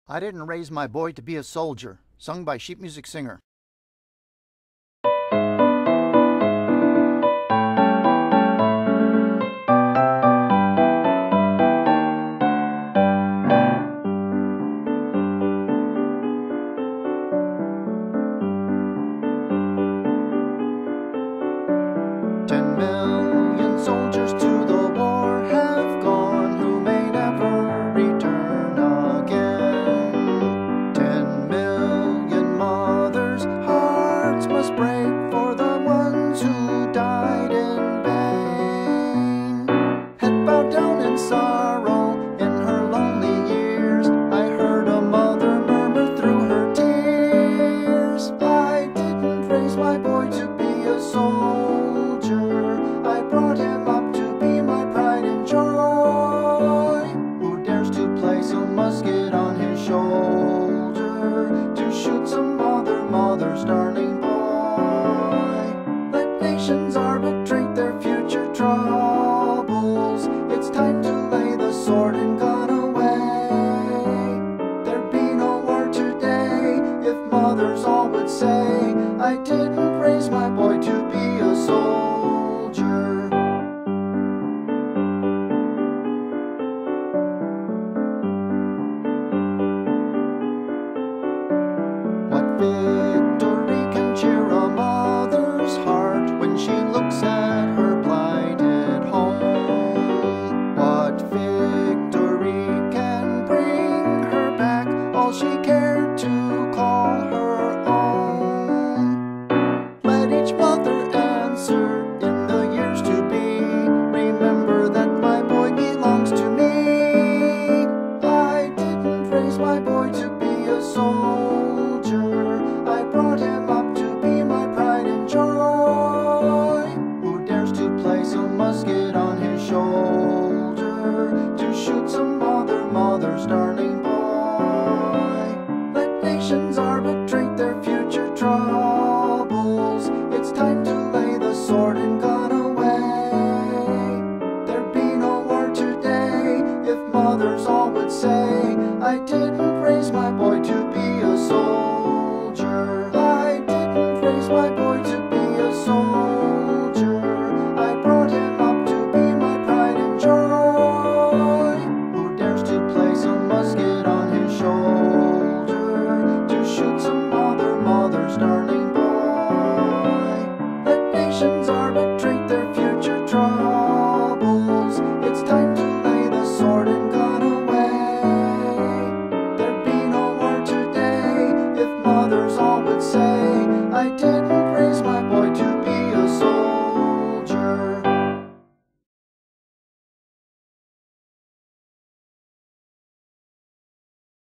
I didn't raise my boy to be a soldier, sung by sheet music singer. Soldiers to the war have gone, who may never return again. 10 million mothers' hearts must break for the ones who died in vain. Head bowed down in sorrow in her lonely years, I heard a mother murmur through her tears. I didn't raise my boy to be a soldier, I brought him up to be my pride and joy. Who dares to place a musket on his shoulder to shoot some other mother's darling boy? Let nations arbitrate their future troubles. It's time to lay the sword and gun away. There'd be no war today if mothers all would say, I didn't raise my boy to be a soldier. What victory can cheer a mother's heart when she looks at her blighted home? What victory can bring her back all she cared to call her own? Let each mother answer in the years to be, remember that my boy belongs to me. I didn't raise my boy to be a soldier, I brought him up to be my pride and joy. Who dares to place a musket on his shoulder to shoot some other mother's darling boy? Let nations arbitrate their future troubles. It's time to lay the sword and gun away. There'd be no war today if mothers all would say, I didn't raise my boy to be a soldier. I didn't raise my boy to be a soldier, I brought him up to be my pride and joy. Who dares to place a musket on his shoulder to shoot some other mother's darling boy? Let nations arbitrate their future troubles. It's time to lay the sword and gun away. There'd be no war today if mothers all would say, I didn't